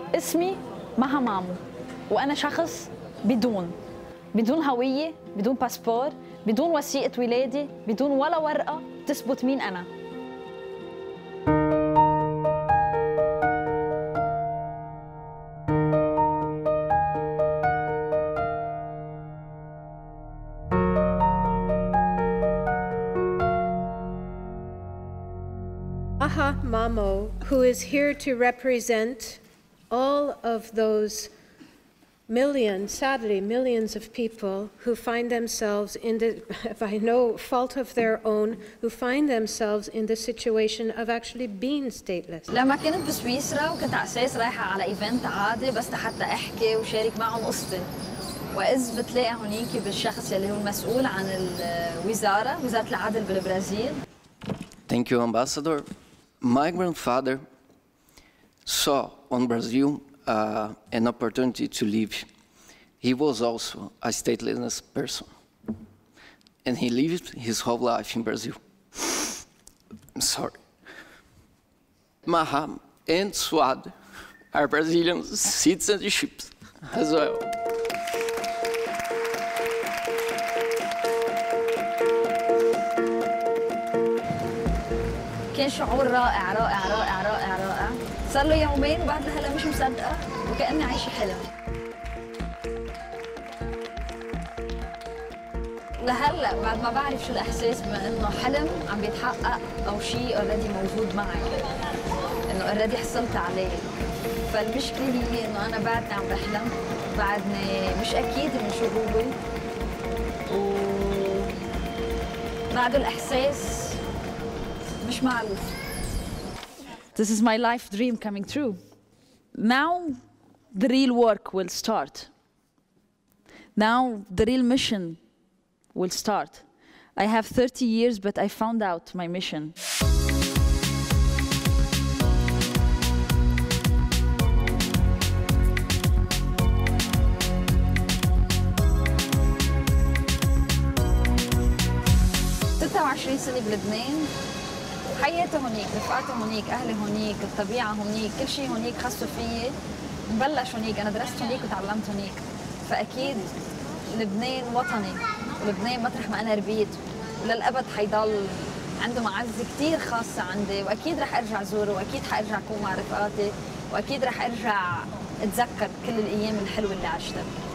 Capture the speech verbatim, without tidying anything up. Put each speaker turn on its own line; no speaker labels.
اسمي مها مامو، وأنا شخص بدون بدون هوية، بدون باسبور، بدون وثيقة ولادة، بدون ولا ورقة تثبت مين أنا.
Maha Mamo, who is here to represent all of those millions, sadly, millions of people who find themselves in the, by no fault of their own, who find themselves in the situation of actually being stateless.
لما كنت بسويسرا وكنت على اساس رايحة على ايفنت عادي بس حتى احكي وشارك معهم قصتي، وإذ بتلاقي هونيك بالشخص اللي هو المسؤول عن الوزارة، وزارة العدل بالبرازيل.
Thank you, Ambassador. My grandfather saw on Brazil uh, an opportunity to live. He was also a stateless person, and he lived his whole life in Brazil. I'm sorry. Maha and Suad are Brazilian citizenships as well.
كان شعور رائع رائع رائع رائع رائع. صار له يومين وبعد هلا مش مصدقة وكأني عايشة حلم. لهلا بعد ما بعرف شو الإحساس بما إنه حلم عم بيتحقق أو شيء اوريدي موجود معي، إنه اوريدي حصلت عليه. فالمشكلة هي إنه أنا بعدني عم بحلم، بعدني مش أكيد من شو هو، وبعده الإحساس مش معروف. This is my life dream coming true. Now the real work will start. Now the real mission will start. I have thirty years, but I found out my mission. ستة وعشرين سنة بلبنان، حياتي هونيك، رفقاتي هونيك، أهلي هونيك، الطبيعة هونيك، كل شيء هونيك خاصه فيي، مبلش هونيك، أنا درست هونيك وتعلمت هونيك، فأكيد لبنان وطني، ولبنان مطرح ما أنا ربيت، وللأبد حيضل عنده معزة كثير خاصة عندي، وأكيد رح أرجع زوره، وأكيد حأرجع أكون مع رفقاتي، وأكيد رح أرجع أتذكر كل الأيام الحلوة اللي عشتها.